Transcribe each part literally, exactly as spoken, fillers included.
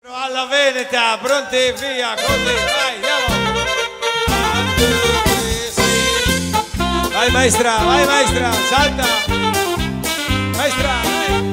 Alla Veneta, pronti, via, così, vai, andiamo. Vai maestra, vai maestra, salta. Maestra, vai.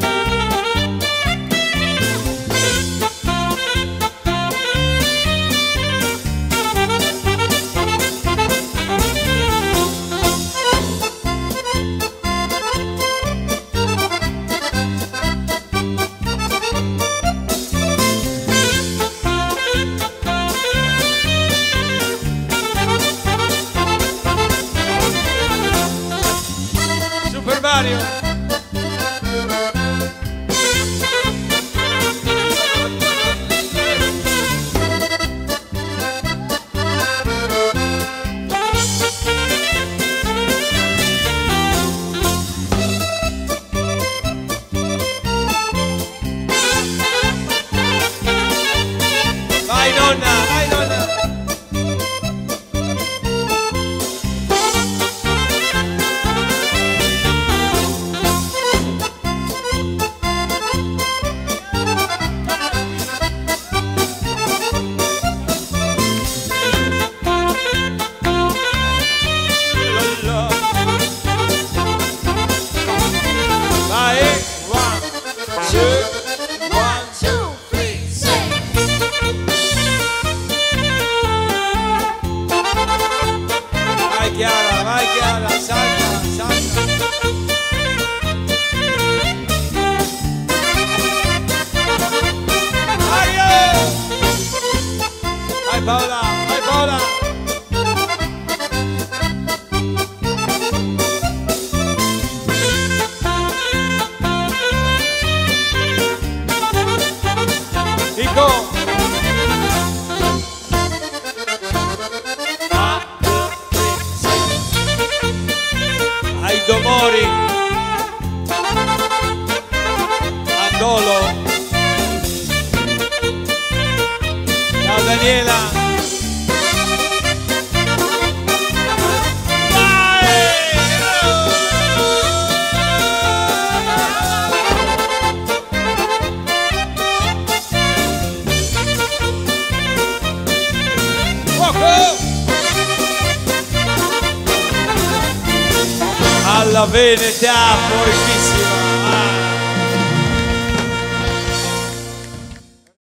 Mario. Vai nonna, vai nonna. Chiara, vai Chiara, salta, salta. Vai, oh! Vai Paola, vai Paola. Dico. Domori, Andolo, ciao Daniela, alla Veneta, poi chi